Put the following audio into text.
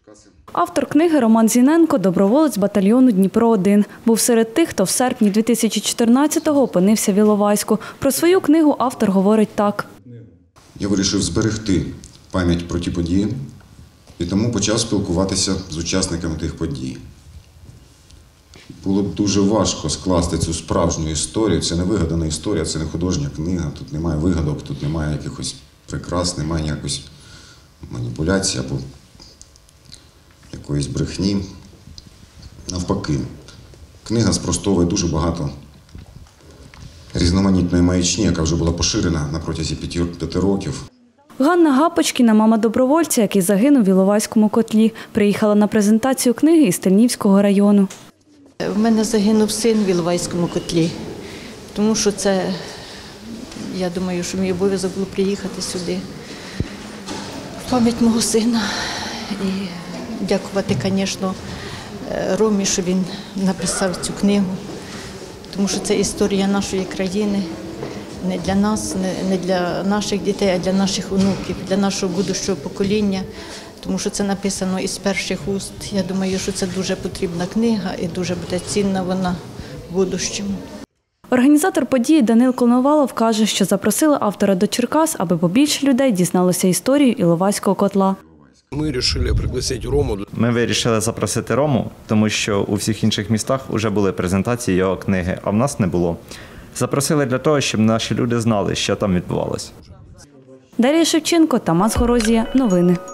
Автор книги Роман Зіненко – доброволець батальйону «Дніпро-1». Був серед тих, хто в серпні 2014-го опинився в Іловайську. Про свою книгу автор говорить так. Я вирішив зберегти пам'ять про ті події і тому почав спілкуватися з учасниками тих подій. Було дуже важко скласти цю справжню історію. Це не вигадана історія, це не художня книга. Тут немає вигадок, тут немає якихось прикрас, немає якоїсь маніпуляції або якоїсь брехні. Навпаки, книга спростовує дуже багато різноманітної маячні, яка вже була поширена на протязі 5 років. Ганна Гапочкіна – мама добровольця, який загинув в Іловайському котлі. Приїхала на презентацію книги із Тельнівського району. У мене загинув син в Іловайському котлі, тому що це, я думаю, що мій обов'язок було приїхати сюди в пам'ять мого сина. І дякувати, звісно, Ромі, що він написав цю книгу, тому що це історія нашої країни, не для нас, не для наших дітей, а для наших онуків, для нашого будущого покоління. Тому що це написано із перших уст. Я думаю, що це дуже потрібна книга і дуже буде цінна вона в майбутньому. Організатор події Данил Коновалов каже, що запросили автора до Черкас, аби побільше людей дізналося історію Іловайського котла. Ми вирішили запросити Рому, тому що у всіх інших містах вже були презентації його книги, а в нас не було. Запросили для того, щоб наші люди знали, що там відбувалося. Дар'я Шевченко, Тамас Горозія. Новини.